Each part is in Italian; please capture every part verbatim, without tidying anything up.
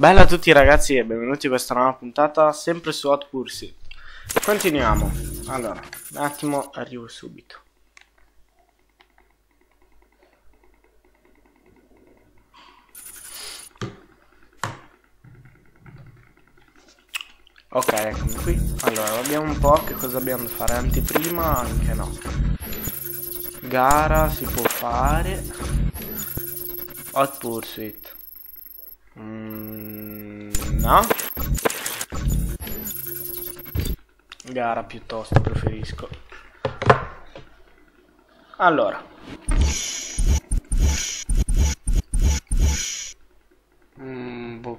Bella a tutti ragazzi e benvenuti a questa nuova puntata sempre su Hot Pursuit. Continuiamo. Allora, un attimo, arrivo subito. Ok, eccomi qui. Allora, vediamo un po' che cosa abbiamo da fare. Anteprima, anche no. Gara si può fare. Hot Pursuit. Mm, no. Gara piuttosto preferisco. Allora. Mm, boh.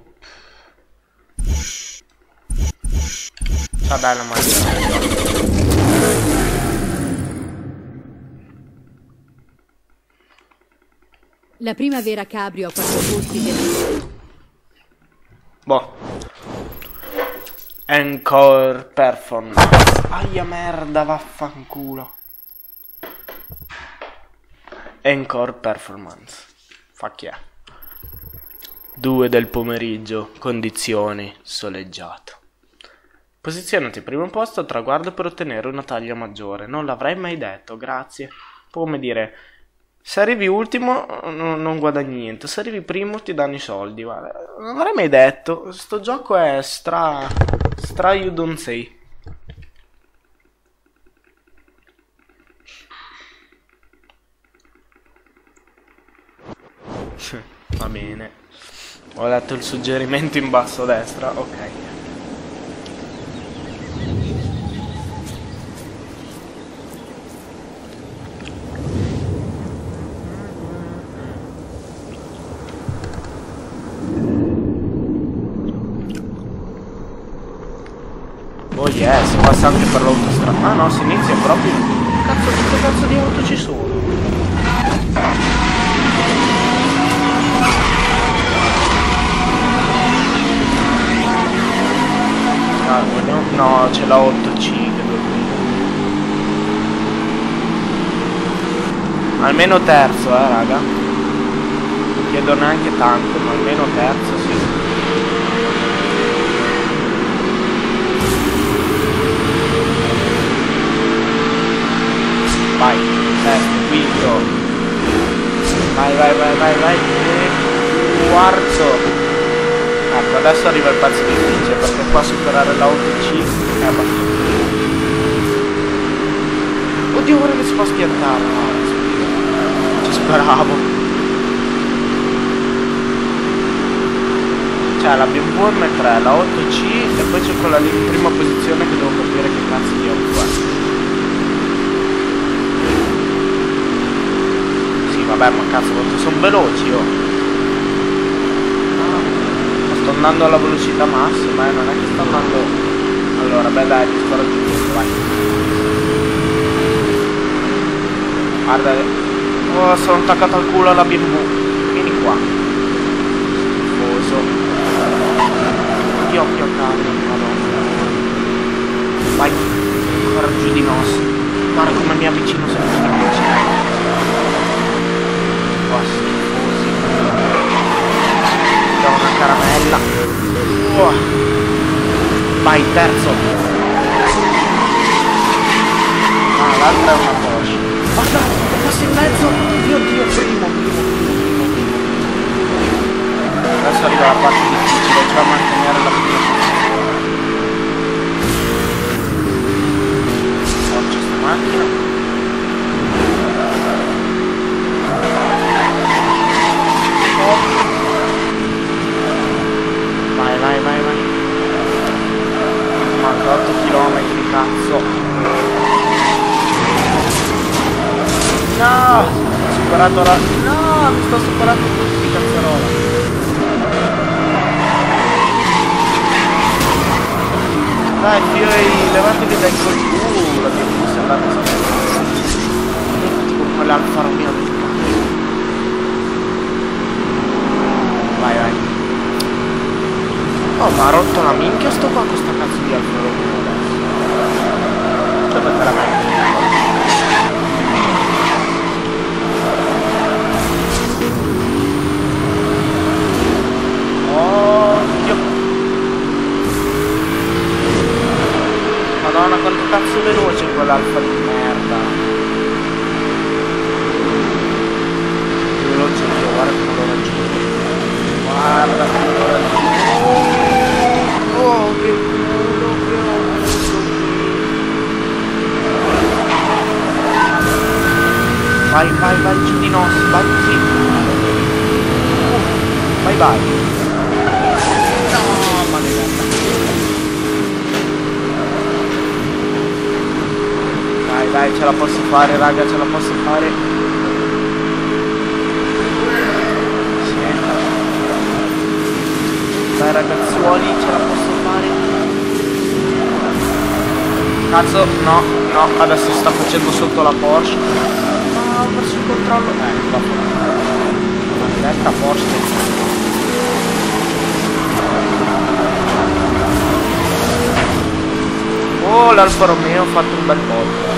Fa bella maglia. La prima vera cabrio a quattro posti del... Boh. Encore performance. Aia merda, vaffanculo. Encore performance. Fa chi è? Due del pomeriggio, condizioni, soleggiato. Posizionati primo posto al traguardo per ottenere una taglia maggiore. Non l'avrei mai detto, grazie. Come dire, se arrivi ultimo non, non guadagni niente, se arrivi primo ti danno i soldi. Guarda. Non l'avrei mai detto. Sto gioco è stra... stra you don't say. Va bene. Ho letto il suggerimento in basso a destra, ok. Oh yeah, si passa anche per l'autostrada. Ah no, si inizia proprio. Cazzo, che cazzo di auto ci sono? Ah, vogliamo... No, c'è la otto C che devo dire. Almeno terzo, eh raga. Non chiedo neanche tanto, ma almeno terzo sì. Vai, terzo, quinto. Vai, vai, vai, vai, vai. E quarto. Ecco, adesso arriva il pezzo difficile, perché qua superare la otto C è abbastanza. Oddio, ora che si può schiantare. No, ci speravo. Cioè, la B M W M tre, la otto C e poi c'è quella lì in prima posizione che devo capire che cazzo di auto è. Vabbè, ma cazzo, quanto sono veloci, oh. No, sto andando alla velocità massima, eh, non è che sto andando... Allora, beh dai, ti sto raggiungendo, vai. Guarda, oh, sono attaccato al culo alla B M W. Vieni qua. Schifoso. Occhio, occhio, cavolo, madonna. Vai, ancora giù di nos. Guarda come mi avvicino sempre più vicino. Schifosi. Do una caramella. Oh. Vai, terzo. Ah, l'altra è una Porsche. Guarda, questo in mezzo. Dio dio, primo, primo, primo, primo. Adesso arriva la parte difficile, cioè mantenere la prima posizione. Oggi sta macchina. Vai, vai, vai, vai. Manca otto chilometri, cazzo. No! Ho superato la... No! Mi sto superando tutti, cazzarola. Dai, fioi, levatevi dai col culo. La mia bus è andata con quell'Alfa Romeo del cazzo. Vai, vai. Oh, ma ha rotto la minchia sto qua con sta cazzo di Alfa Romeo adesso. Dove te la metti? Oh, cazzo veloce quell'alfa di merda. Più veloce io, guarda come lo raggiungo. Guarda come lo raggiungo. Oh, che culo che ho avuto qui. Vai, vai, vai giù di nos, vai così. Vai, vai. No, maledetta. Vai, vai, ce la posso fare, raga, ce la posso fare. Sì. Dai, ragazzuoli, ce la posso fare. Cazzo, no, no, adesso sta facendo sotto la Porsche. Ma ho perso il controllo. Eh, va fuori. Maledetta Porsche. Oh, l'Alfa Romeo ha fatto un bel botto.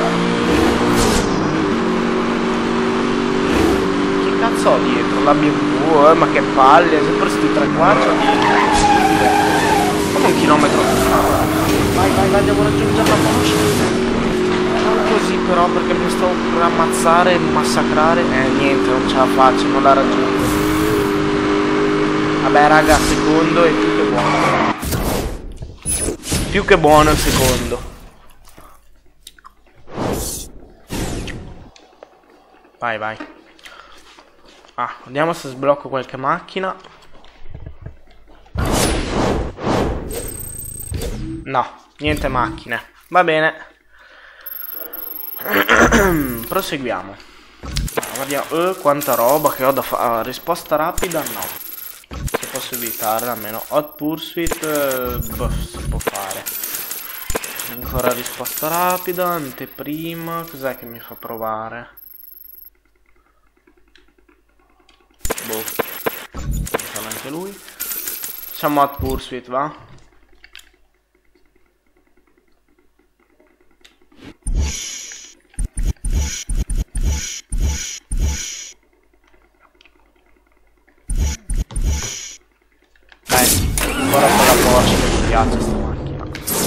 Che cazzo ho dietro? La B M W, eh, ma che palle, sempre sti tre qua c'ho dietro. Come un chilometro. Vai, vai, vai, devo raggiungere la Porsche. Non così però, perché mi sto per ammazzare e massacrare. Eh, niente, non ce la faccio, non la raggiungo. Vabbè, raga, secondo e più che buono. Più che buono il secondo. Vai, vai. Ah, vediamo se sblocco qualche macchina. No, niente macchine. Va bene. Proseguiamo. Guardiamo. Eh, quanta roba che ho da fare. Risposta rapida? No. Se posso evitare almeno. Hot Pursuit. Eh, boh, si può fare. Ancora risposta rapida. Anteprima. Cos'è che mi fa provare? Boh. Facciamo anche lui. Facciamo Hot Pursuit, va? Ora con la Porsche che mi piace sta macchina.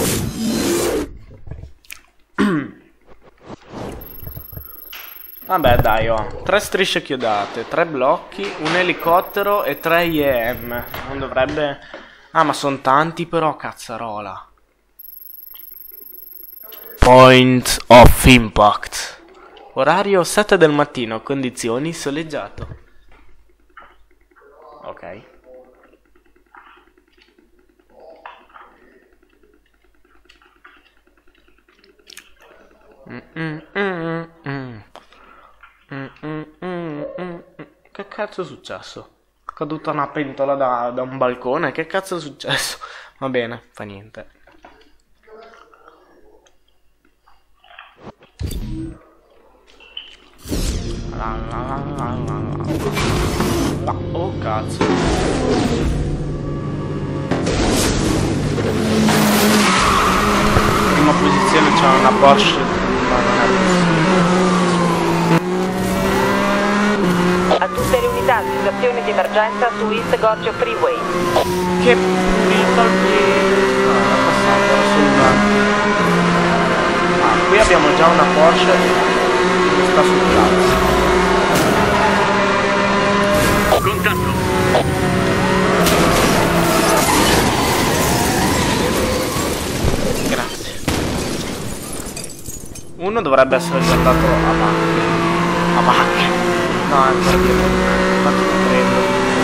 Vabbè dai, ho tre strisce chiodate, tre blocchi, un elicottero e tre I E M. Non dovrebbe... Ah, ma sono tanti però, cazzarola. Point of impact. Orario sette del mattino, condizioni soleggiato. Ok. Mm mm mm mm. Mm mm mm mm. Che cazzo è successo? È caduta una pentola da, da un balcone? Che cazzo è successo? Va bene, fa niente. La, la, la, la, la, la. Oh cazzo. In prima posizione c'è una Porsche. A tutte le unità, situazione di emergenza su East Gorge Freeway. Che pulito al piede. No, è passato assolutamente. Ah, qui abbiamo già una Porsche che sta sul cazzo. Contatto. Grazie. Uno dovrebbe essere già andato a macchina. A macchina. No, è ancora dietro. Quanto ti prendo?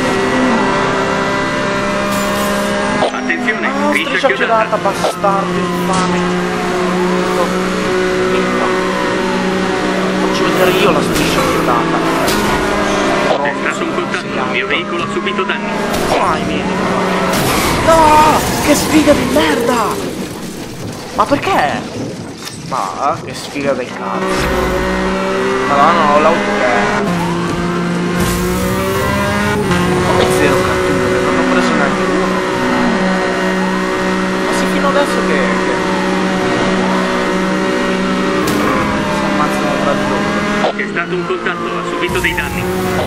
Attenzione, Oh, striscia chiodata, bastardo infame. Faccio vedere io la striscia chiodata. È stato un contatto, il mio veicolo ha subito danni. Vai, vieni. No! Che sfiga di merda! Ma perché? Ma che sfiga del cazzo. Madonna, ho l'auto che è. Come zero catture, non ho preso neanche uno. Ma sì, fino adesso che... che... si ammazzano tra di loro. È stato un contatto, ha subito dei danni.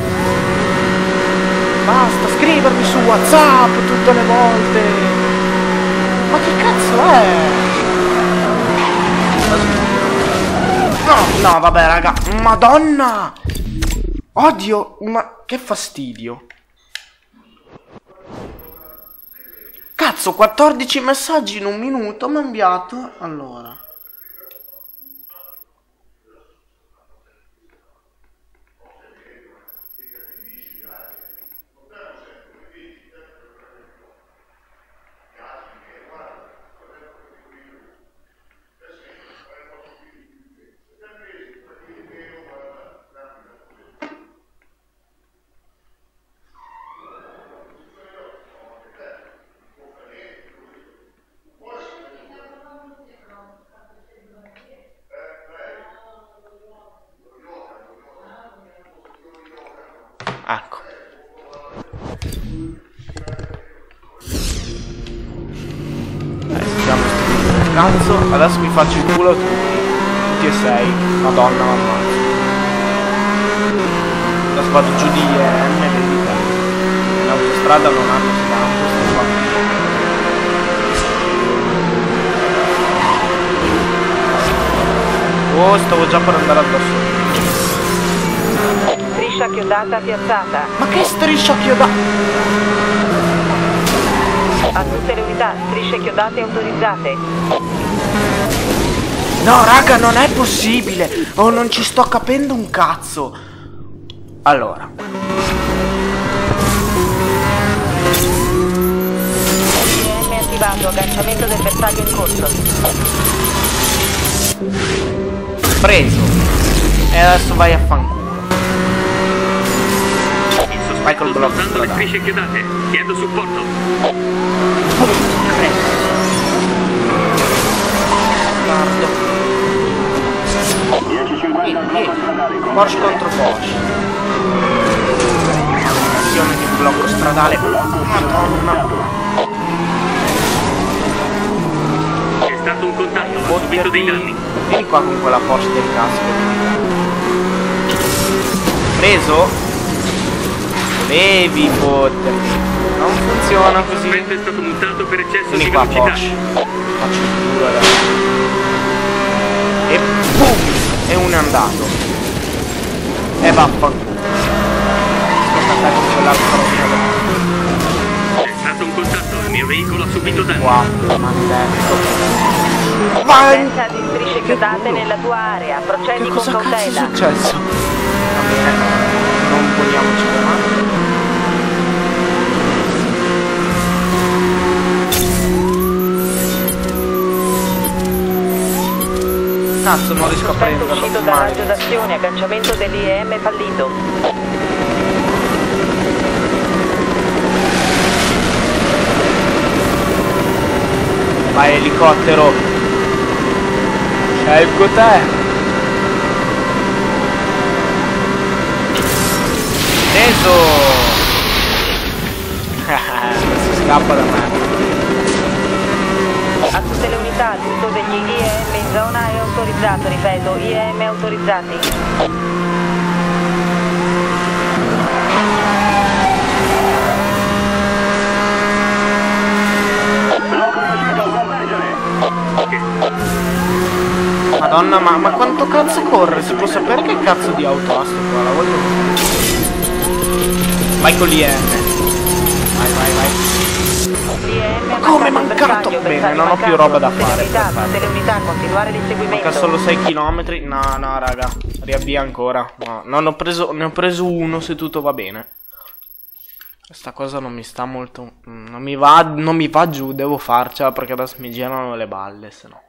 Basta scrivermi su WhatsApp tutte le volte. Ma che cazzo è? No, no, vabbè, raga. Madonna! Odio, ma che fastidio. Cazzo, quattordici messaggi in un minuto mi ha inviato. Allora. Ecco. Dai, siamo sti cazzo. Adesso mi faccio il culo a tutti. Tutti e sei. Madonna, mamma. Adesso vado giù di I E M, vedi te. L'autostrada non hanno scampo. Oh, stavo già per andare addosso. Striscia chiodata piazzata. Ma che striscia chiodata? A tutte le unità, strisce chiodate autorizzate. No, raga, non è possibile. Oh, non ci sto capendo un cazzo. Allora. I E M attivato, agganciamento del bersaglio in corso. Preso. E adesso vai a fanculo. Vai col blocco Sto le stradale. strisce chiodate. Chiedo supporto. Guardo. Porsche contro Porsche. Azione di blocco stradale. Madonna. C'è stato un contatto, ho subito dei danni. Vieni qua con quella Porsche del cazzo. Preso? Devi fottermi. Non funziona Il così. sospetto è stato multato per eccesso Vieni di qua velocità. Porsche. Faccio il culo adesso. E boom! E uno è andato. E vaffanculo. Sto attaccando con quell'altra rovina. C'è stato un contatto, il mio veicolo ha subito danni. Qua, maledetto. Vai! Presenza di strisce chiodate nella tua area. Procedi Che con cosa cazzo è cautela. successo? Va bene, non poniamoci davanti. Cazzo, non riesco a Sospetto prenderlo. uscito dal Male. raggio d'azione, agganciamento dell'I E M fallito. Vai elicottero. Scelgo te. Teso. Adesso scappa da me. A tutte le unità, l'uso degli I E M in zona è autorizzato, ripeto, I E M autorizzati. Madonna, ma, ma quanto cazzo corre? Si può sapere che cazzo di auto ha sto qua? La voglio. Vai con l'I E M. Vai, vai, vai. L'I E M Ma come è mancato? bersaglio, Bene, bersaglio non ho più mancato. roba da Tutte le fare, unità, perfetto. tutte le unità, continuare l'inseguimento. Manca solo sei chilometri. No, no, raga. Riavvia ancora. No, non ho preso. Ne ho preso uno se tutto va bene. Questa cosa non mi sta molto. Non mi va. Non mi va giù. Devo farcela perché adesso mi girano le balle. Se no.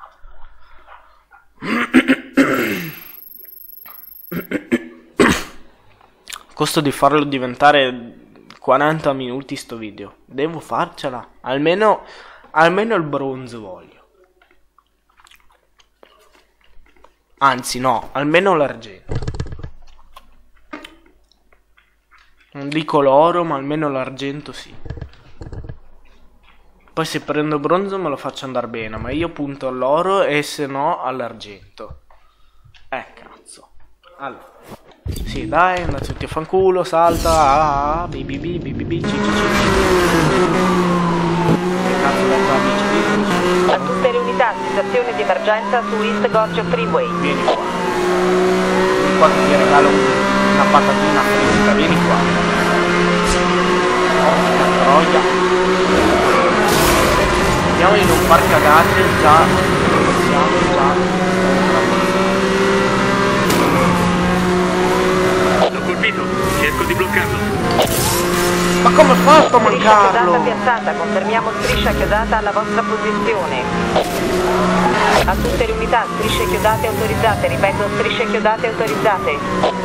Costo di farlo diventare quaranta minuti sto video. Devo farcela. Almeno. Almeno il bronzo voglio. Anzi no, almeno l'argento. Non dico l'oro, ma almeno l'argento sì. Poi se prendo bronzo me lo faccio andare bene, ma io punto all'oro e se no all'argento. Eh cazzo. Allora. Sì, dai, andate tutti a fanculo, salta. Ah, ah, bi bi bi bi bi bi ci ci ci. Che cazzo da qua, bi ci bi. A tutte le unità, Autorizzazione di emergenza su East Gorge Freeway. Vieni qua. Vieni qua che ti regalo una patatina fritta. Vieni qua. Porca troia. Vediamo di non far cagate già. Siamo già. L'ho colpito, cerco di bloccarlo. Ma come ho fatto a Striscia mancarlo? chiodata piazzata, confermiamo striscia chiodata alla vostra posizione. A tutte le unità, strisce chiodate autorizzate, ripeto, strisce chiodate autorizzate.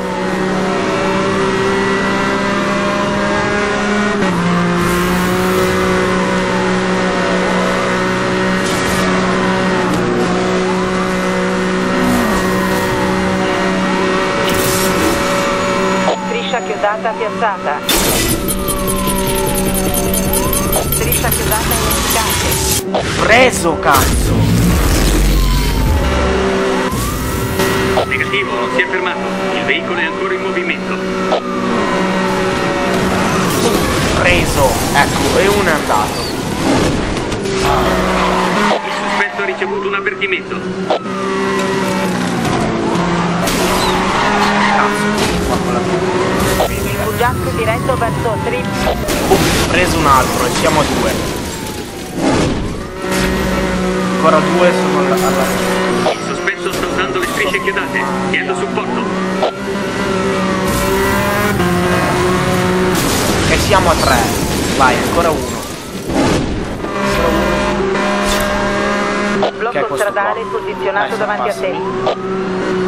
Striscia chiodata piazzata. Striscia chiodata inefficace. Ho preso, cazzo! Negativo, non si è fermato. Il veicolo è ancora in movimento. Preso! Ecco, e uno è andato. Il sospetto ha ricevuto un avvertimento. Fuggiasco diretto verso Trip. Preso un altro e siamo a due. Ancora due sono alla... alla... Il sospetto sta usando le strisce chiodate. Chiedo supporto. E siamo a tre. Vai, ancora uno. Ancora uno. Che è Blocco questo stradale qua? posizionato Dai, davanti a te. passami.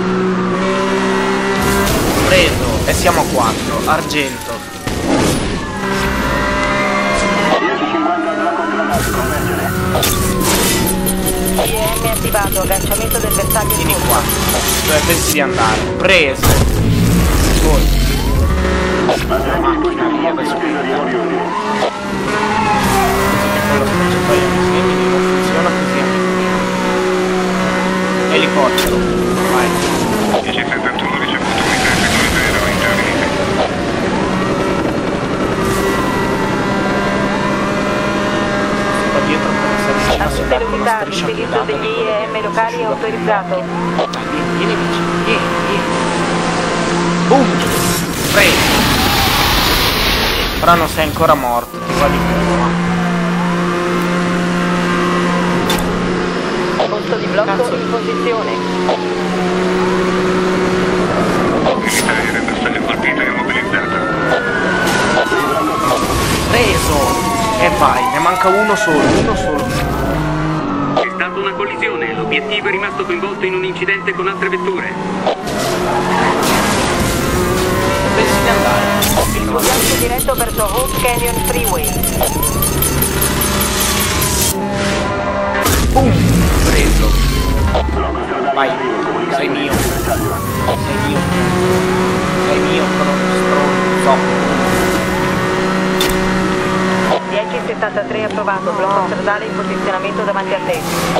Preso. E siamo a quattro. Argento. I M attivato, agganciamento del bersaglio in Vieni corso. qua. Dove pensi di andare? Preso. Poi. La macchina via da subito. Quello scorciatoio semini non funziona così. Elicottero. Vai. dieci settantuno ricevuto unità secondaria intervenite. Qua dietro come sta vicino A si tutte le dà con unità, una striscia l'utilizzo chiodata degli che I M locali è autorizzato. Dai, vieni, vieni vicino, vieni, vieni. Boom! Preso! Però non sei ancora morto, ti va di buono. Posto di blocco Cazzo. in posizione. Militare del bersaglio colpito e immobilizzato. Preso! E vai, ne manca uno solo, uno solo. C'è stata una collisione. L'obiettivo è rimasto coinvolto in un incidente con altre vetture. Pensi di andare? Fuggiasco diretto verso Hope Canyon Freeway. Boom! Preso. Vai, sei mio. Sei mio. Sei mio, stronzo. dieci settantatré approvato, blocco stradale in posizionamento davanti a te.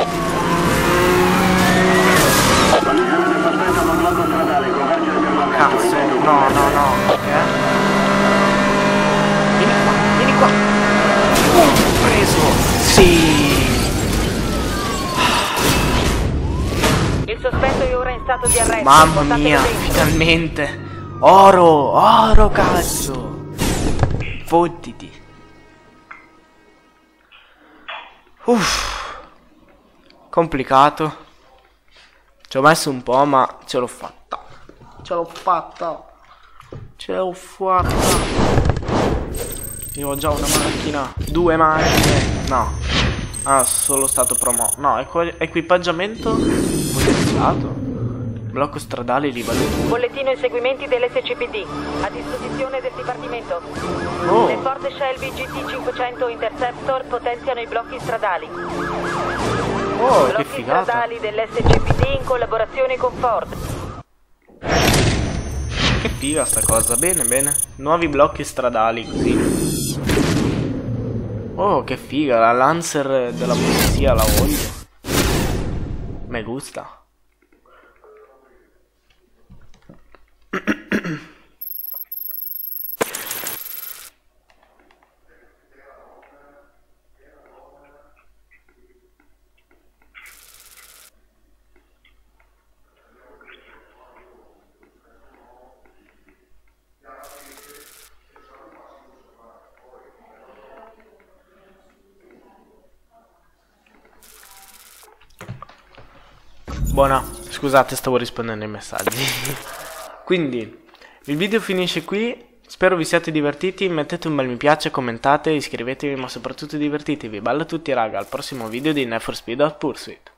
Cazzo, no, no, no. Perché? Vieni qua, vieni qua. Boom! Preso. Sì. Il sospetto è ora in stato di arresto. Mamma portatelo mia, dentro. finalmente. Oro, oro, cazzo. Fottiti. Uff. Complicato. Ci ho messo un po', ma ce l'ho fatta. Ce l'ho fatta. Ce l'ho fatta. Io ho già una macchina. Due macchine. No. Ah, solo stato promo. No, equ equipaggiamento potenziato. Blocco stradale livello due. Bollettino inseguimenti dell'S C P D. A disposizione del Dipartimento. Oh. Le Ford Shelby G T cinquecento Interceptor potenziano i blocchi stradali. Oh, che Blocchi figata. stradali dell'S C P D in collaborazione con Ford. Che figa sta cosa. Bene, bene. Nuovi blocchi stradali così. Oh, che figa. La Lancer della polizia la voglio. Me gusta. Buona, scusate, stavo rispondendo ai messaggi. Quindi, il video finisce qui. Spero vi siate divertiti. Mettete un bel mi piace, commentate, iscrivetevi, ma soprattutto divertitevi. Bello a tutti raga, al prossimo video di Need for Speed Hot Pursuit.